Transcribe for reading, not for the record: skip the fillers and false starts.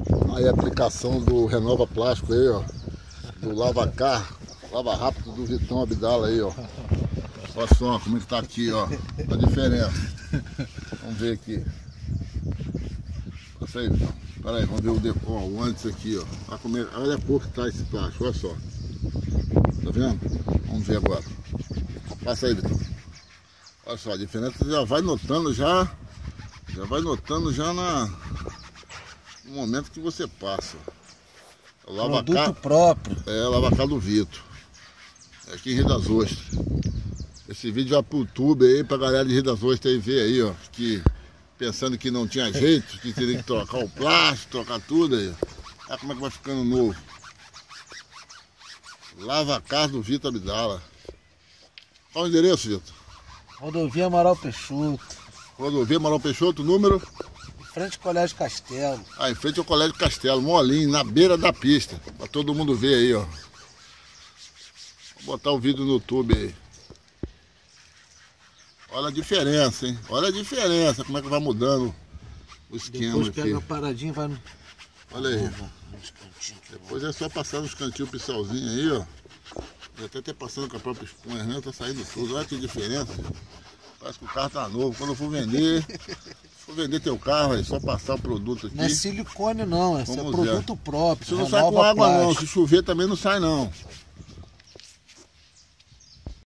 Aí a aplicação do Renova Plástico aí, ó. Do Lavacar, Lava Rápido do Vitão Abdala aí, ó. Olha só como é que tá aqui, ó. A diferença. Vamos ver aqui. Passa aí, Vitão. Pera aí, vamos ver o antes aqui, ó. Olha a cor que tá esse plástico, olha só. Tá vendo? Vamos ver agora. Passa aí, Vitão. Olha só, a diferença você já vai notando já no momento que você passa. Produto próprio. É, Lavacar do Vitor. É aqui em Rio das Ostras. Esse vídeo vai pro YouTube aí, pra galera de Rio das Ostras aí ver aí, ó. Que pensando que não tinha jeito, que teria que trocar o plástico, trocar tudo aí. Olha como é que vai ficando novo. Lavacar do Vitor Abdala. Qual o endereço, Vitor? Rodovia Amaral Peixoto. Rodovia Amaral Peixoto, número? Em frente ao Colégio Castelo. Ah, em frente ao Colégio Castelo, molinho, na beira da pista. Pra todo mundo ver aí, ó. Vou botar o vídeo no YouTube aí. Olha a diferença, hein? Olha a diferença, como é que vai mudando o esquema. Depois aqui. pega a paradinha e vai no... Olha aí. Depois é só passar nos cantinhos pissalzinho aí, ó. E até ter passando com a própria esponja, né? Tá saindo tudo. Olha que diferença. Parece que o carro tá novo. Quando eu for vender teu carro, é só passar o produto aqui. Não é silicone não, é produto próprio. Isso não sai com água não, se chover também não sai não.